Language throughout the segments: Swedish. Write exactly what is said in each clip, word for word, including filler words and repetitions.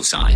Bullseye.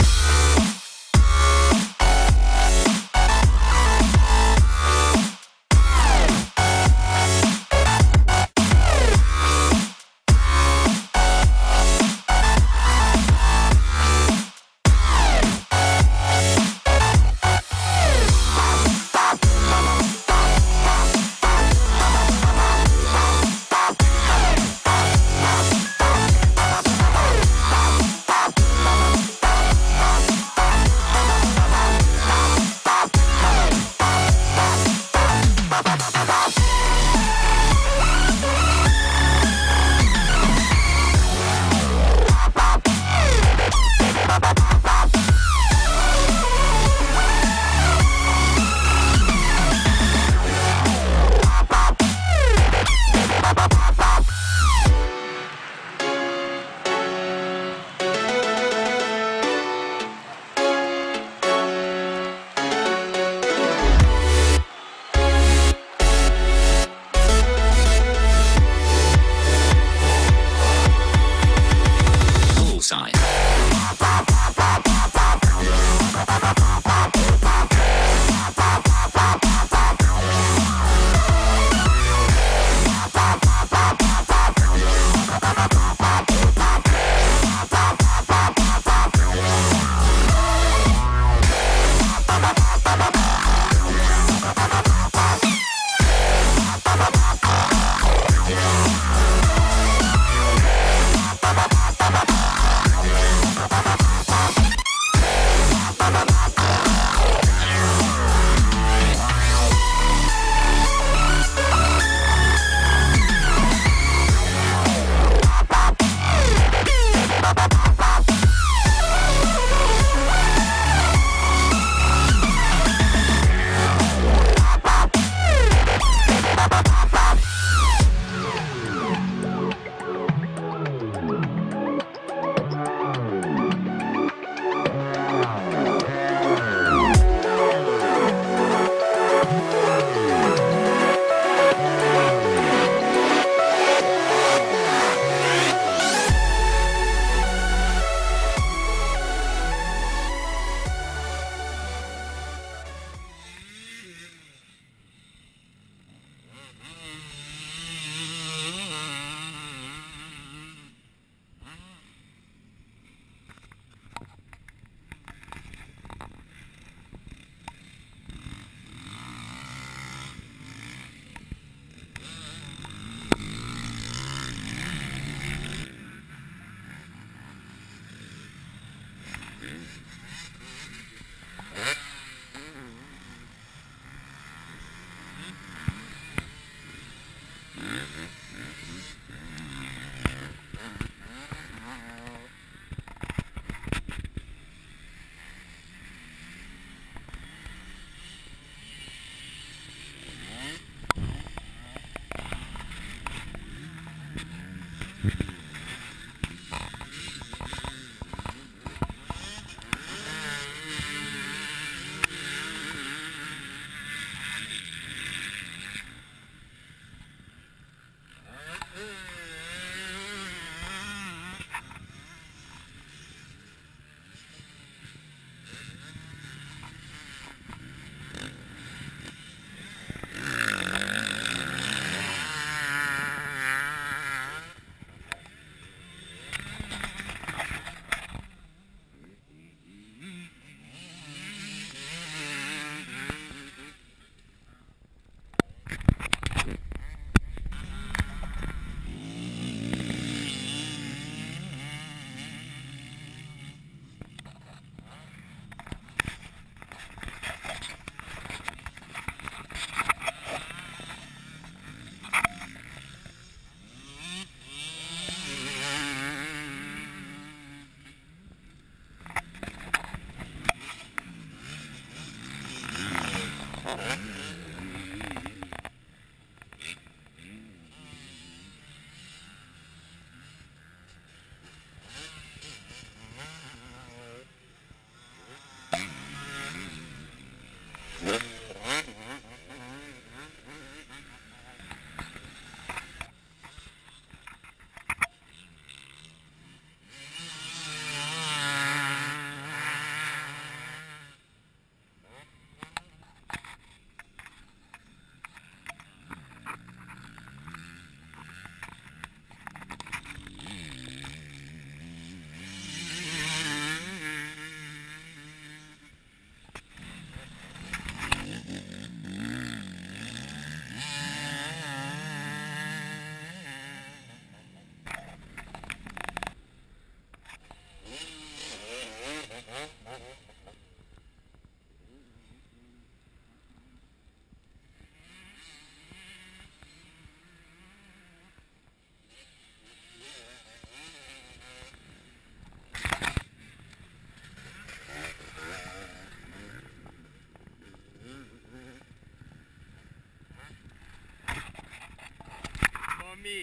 Bullseye.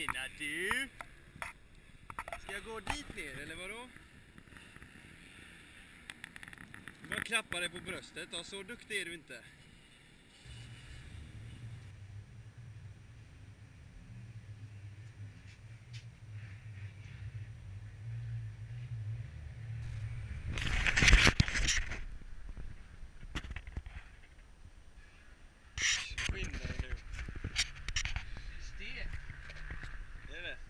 Tjena du! Ska jag gå dit ner eller vadå? Bara klappa dig på bröstet, och så duktig är du inte. Skynda dig nu. Just det. Är det?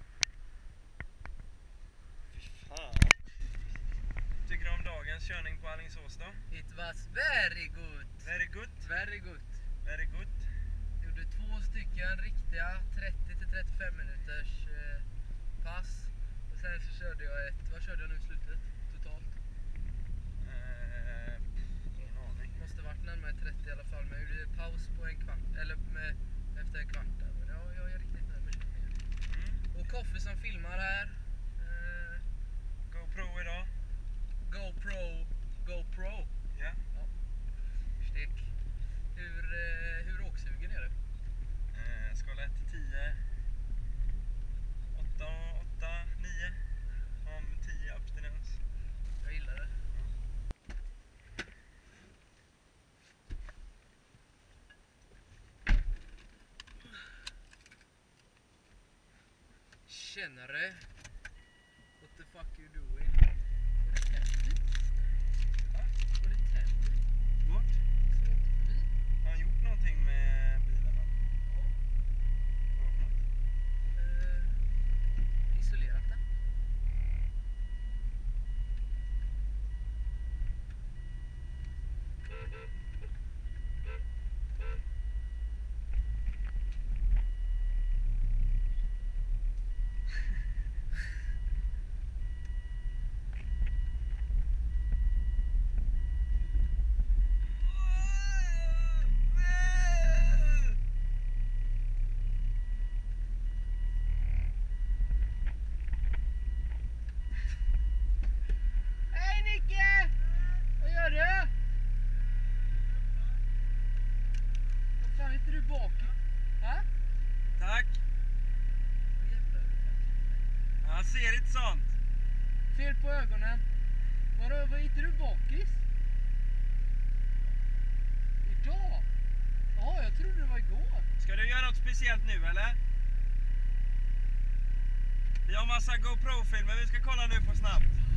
Fy fan. Tycker du om dagens körning på Alingsås då? It was very good. Very good. Very good. Very good. Gjorde två stycken riktiga trettio till trettiofem minuters eh, pass. Och sen så körde jag ett, vad körde jag nu i slutet totalt? Eh, ingen aning. Måste varit närmare trettio i alla fall, men jag gjorde paus på en kvart, eller med, efter en kvart där. Men ja, jag är riktigt nöjd med körningen. Mm. Och Koffe som filmar här. Eh, GoPro idag. GoPro, GoPro. Ja. Ja. Stek. Hur, eh, hur åksugen är du? Eh, skala ett till tio. åtta, åtta, nio. Om tio abstinens. Jag gillar det. Tjenare. What the fuck you doing? Var det tänder? Va? Var det tänder? Vart? Så åkte förbi? Har han gjort någonting med bilen? Ja. Vad för något? Eh, isolerat den. Hej Nicke! Vad gör du? Vad fan heter du bak? Ha? Tack! Vad jävlar är det fan? Han ser inte sånt. Fel på ögonen. Vadå, vad heter du bakis? Idag? Ja, jag trodde det var igår. Ska du göra något speciellt nu eller? Vi har massa GoPro-filmer vi ska kolla nu på snabbt.